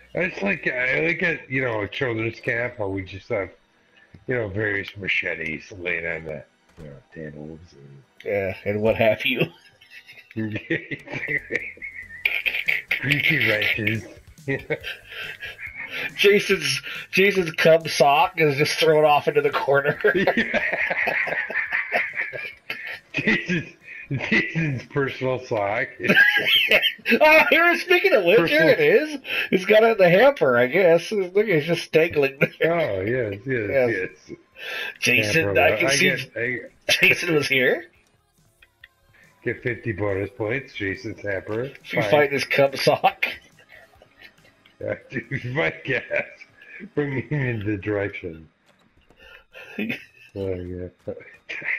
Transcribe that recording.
It's like I like at a children's camp how we just have various machetes laying on the tables Yeah, and what have you. and greasy wrenches. Jason's cub sock is just thrown off into the corner. Jason's personal sock. Oh, speaking of which, here it is. He's got it in the hamper, I guess. Look, he's just dangling there. Oh yes, Yes. yes. Jason, Hamper, I can see I Jason was here. get 50 bonus points. Jason's hamper. If you find his cub sock. Dude, my guess. Bring me in the direction. Oh yeah.